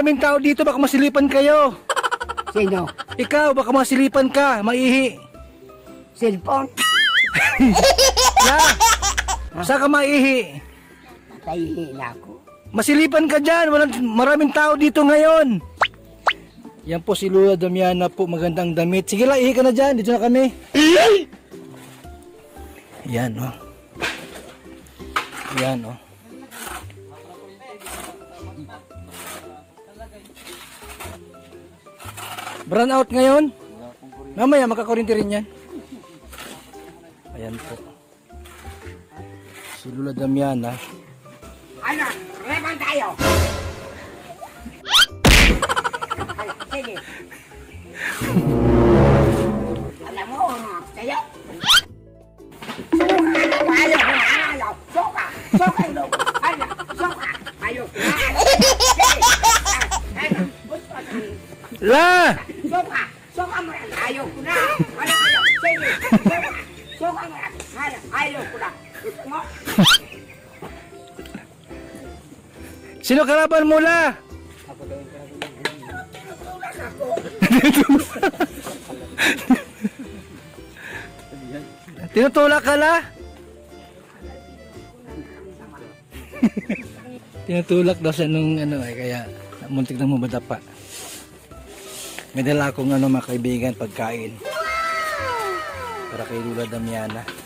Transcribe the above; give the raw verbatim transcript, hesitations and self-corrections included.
maraming tao dito, baka masilipan kayo. Sino? Ikaw, baka masilipan ka, maihi. Cellphone? La, saan ka maihi? Natahihi na ako. Masilipan ka dyan, walang, maraming tao dito ngayon. Yan po si Lola Damiana po, magandang damit. Sige lang, ihi ka na dyan, dito na kami. Yan o. Oh. Yan o. Oh. Brown out ngayon? Mamaya magkakurinti rin yan. Ayan po. Si Lola Damiana. Ano? Reban tayo! Sige. Alam mo, tayo. Ayaw ko na, ayaw. Soka! Soka yung logo. Ayaw, soka! Ayaw ko na. La! Soka! Soka mo yan. Ayaw ko na. Ayaw, ayaw. Sige. Soka! Soka mo yan. Ayaw, ayaw ko na. Gusto mo? Sino kalaban mo, La? Ako daw yung kalaban. Tinutulak ka, La? Tinutulak daw siya nung ano ay kaya muntik na mumadapa. May dala akong ano mga kaibigan pagkain para kay Lola Damiana.